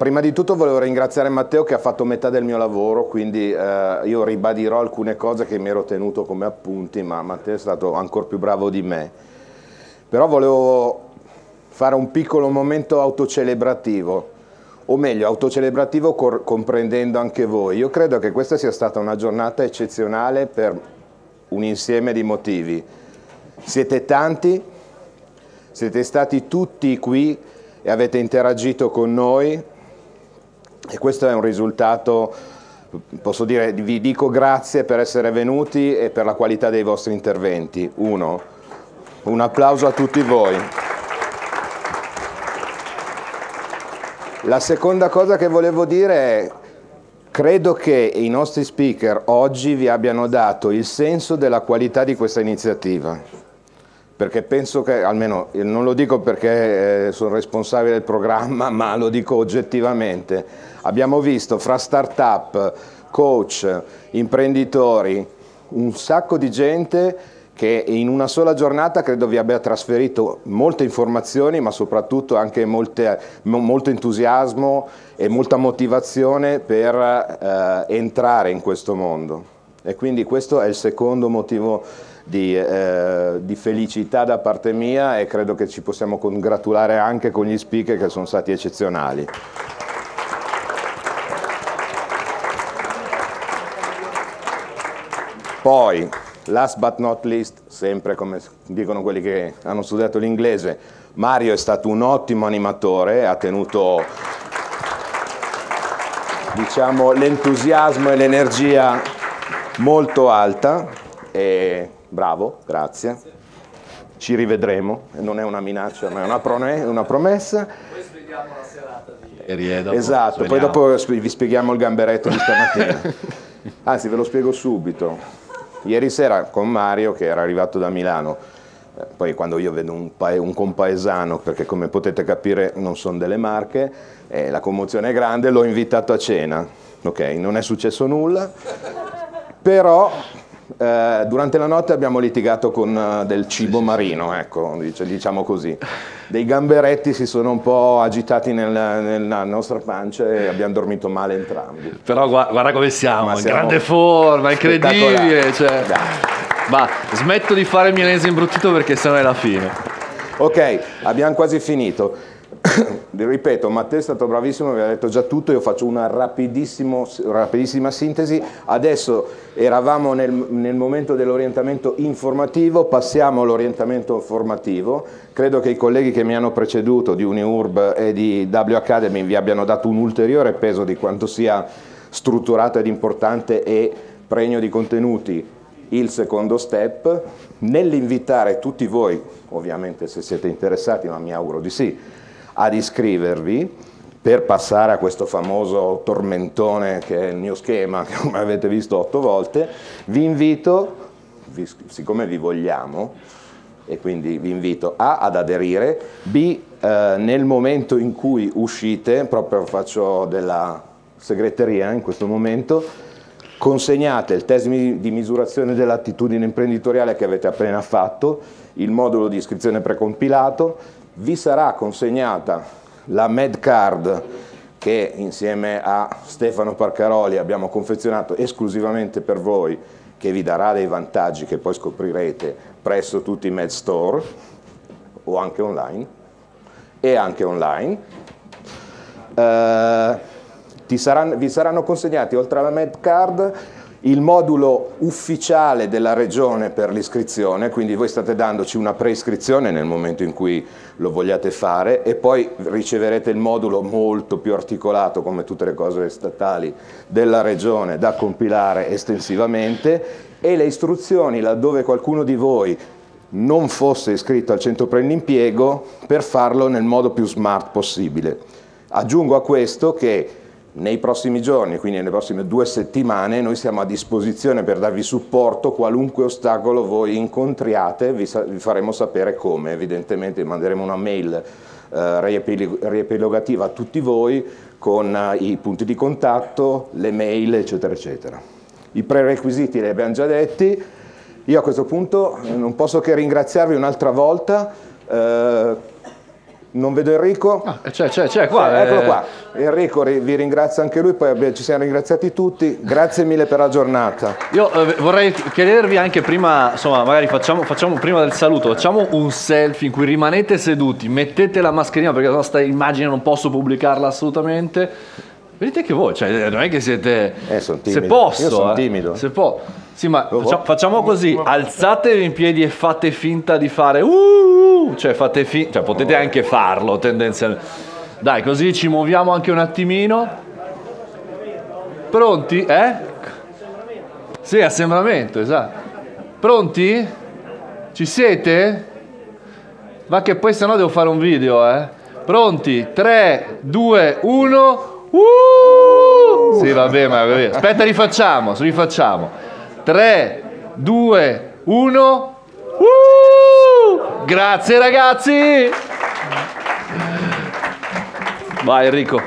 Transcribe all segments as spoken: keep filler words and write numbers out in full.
prima di tutto volevo ringraziare Matteo che ha fatto metà del mio lavoro, quindi eh, io ribadirò alcune cose che mi ero tenuto come appunti, ma Matteo è stato ancora più bravo di me. Però volevo fare un piccolo momento autocelebrativo, o meglio, autocelebrativo comprendendo anche voi. Io credo che questa sia stata una giornata eccezionale per un insieme di motivi. Siete tanti, siete stati tutti qui e avete interagito con noi e questo è un risultato, posso dire, vi dico grazie per essere venuti e per la qualità dei vostri interventi. Uno, un applauso a tutti voi. La seconda cosa che volevo dire è, credo che i nostri speaker oggi vi abbiano dato il senso della qualità di questa iniziativa. Perché penso che, almeno non lo dico perché eh, sono responsabile del programma, ma lo dico oggettivamente, abbiamo visto fra start-up, coach, imprenditori, un sacco di gente che in una sola giornata credo vi abbia trasferito molte informazioni, ma soprattutto anche molte, molto entusiasmo e molta motivazione per eh, entrare in questo mondo. E quindi questo è il secondo motivo Di, eh, di felicità da parte mia e credo che ci possiamo congratulare anche con gli speaker che sono stati eccezionali. Poi, last but not least, sempre come dicono quelli che hanno studiato l'inglese, Mario è stato un ottimo animatore, ha tenuto, diciamo, l'entusiasmo e l'energia molto alta e bravo, grazie. Ci rivedremo, non è una minaccia, ma è una, prome una promessa. Poi spieghiamo la serata di ieri. Dopo esatto, poi dopo vi spieghiamo il gamberetto di stamattina. Anzi, ve lo spiego subito. Ieri sera con Mario, che era arrivato da Milano, eh, poi quando io vedo un, un compaesano, perché come potete capire non sono delle Marche, eh, la commozione è grande, l'ho invitato a cena. Ok, non è successo nulla, però... Eh, durante la notte abbiamo litigato con uh, del cibo marino, ecco, diciamo così. Dei gamberetti si sono un po' agitati nel, nella nostra pancia e abbiamo dormito male entrambi. Però guarda, guarda come siamo, in grande forma, incredibile. Cioè. Ma smetto di fare il milanese imbruttito perché sennò è la fine. Ok, abbiamo quasi finito. Ripeto, Matteo è stato bravissimo, vi ha detto già tutto, io faccio una rapidissima sintesi. Adesso eravamo nel, nel momento dell'orientamento informativo, passiamo all'orientamento formativo. Credo che i colleghi che mi hanno preceduto di UniUrb e di W Academy vi abbiano dato un ulteriore peso di quanto sia strutturato ed importante e pregno di contenuti il secondo step, nell'invitare tutti voi, ovviamente se siete interessati, ma mi auguro di sì, ad iscrivervi per passare a questo famoso tormentone che è il mio schema, che come avete visto otto volte. Vi invito, vi, siccome vi vogliamo, e quindi vi invito A ad aderire, B eh, nel momento in cui uscite, proprio faccio della segreteria in questo momento, consegnate il test di misurazione dell'attitudine imprenditoriale che avete appena fatto, il modulo di iscrizione precompilato, vi sarà consegnata la Medcard che insieme a Stefano Parcaroli abbiamo confezionato esclusivamente per voi, che vi darà dei vantaggi che poi scoprirete presso tutti i Med Store o anche online e anche online. Uh, ti saranno, vi saranno consegnati oltre alla Medcard il modulo ufficiale della regione per l'iscrizione, quindi voi state dandoci una preiscrizione nel momento in cui lo vogliate fare e poi riceverete il modulo molto più articolato, come tutte le cose statali, della regione da compilare estensivamente e le istruzioni laddove qualcuno di voi non fosse iscritto al centro per l'impiego per farlo nel modo più smart possibile. Aggiungo a questo che nei prossimi giorni, quindi nelle prossime due settimane, noi siamo a disposizione per darvi supporto qualunque ostacolo voi incontriate, vi, vi faremo sapere come, evidentemente manderemo una mail eh, riepilogativa a tutti voi con eh, i punti di contatto, le mail eccetera eccetera. I prerequisiti li abbiamo già detti, io a questo punto non posso che ringraziarvi un'altra volta, eh, Non vedo Enrico? Ah, c'è, c'è, c'è qua. Sì, eh. eccolo qua. Enrico vi ringrazia anche lui, poi ci siamo ringraziati tutti. Grazie mille per la giornata. Io eh, vorrei chiedervi anche prima, insomma, magari facciamo, facciamo prima del saluto, facciamo un selfie in cui rimanete seduti, mettete la mascherina perché la nostra immagine non posso pubblicarla assolutamente. Vedete che voi, cioè, non è che siete... Eh, sono timido. Se posso, Io sono eh, timido. Se può. Sì, ma facciamo, facciamo così, alzatevi in piedi e fate finta di fare uh, cioè fate finta, cioè potete anche farlo tendenzialmente. Dai, così ci muoviamo anche un attimino. Pronti? Eh? Sì, assembramento, esatto. Pronti? Ci siete? Va che poi sennò devo fare un video, eh. Pronti? tre, due, uno. Uh! Sì, vabbè, ma vabbè. Aspetta, rifacciamo, rifacciamo. tre, due, uno. Uh! Grazie ragazzi. Vai Enrico.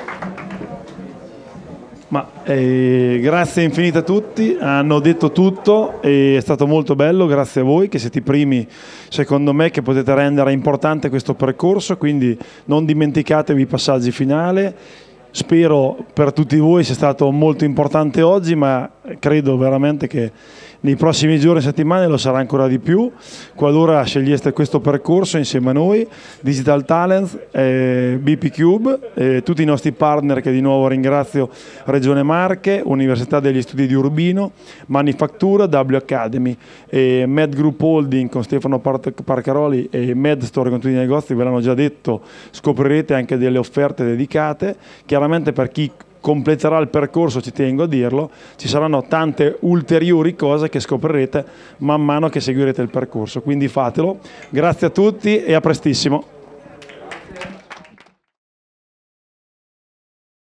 Ma eh, grazie infinite a tutti, hanno detto tutto e è stato molto bello, grazie a voi che siete i primi secondo me che potete rendere importante questo percorso, quindi non dimenticatevi i passaggi finali. Spero per tutti voi sia stato molto importante oggi, ma credo veramente che nei prossimi giorni e settimane lo sarà ancora di più, qualora sceglieste questo percorso insieme a noi, Digital Talents, eh, B P Cube, eh, tutti i nostri partner che di nuovo ringrazio, Regione Marche, Università degli Studi di Urbino, Manifattura, W Academy, eh, Med Group Holding con Stefano Parcaroli e Med Store con tutti i negozi, ve l'hanno già detto, scoprirete anche delle offerte dedicate, chiaramente per chi completerà il percorso, ci tengo a dirlo, ci saranno tante ulteriori cose che scoprirete man mano che seguirete il percorso, quindi fatelo. Grazie a tutti e a prestissimo.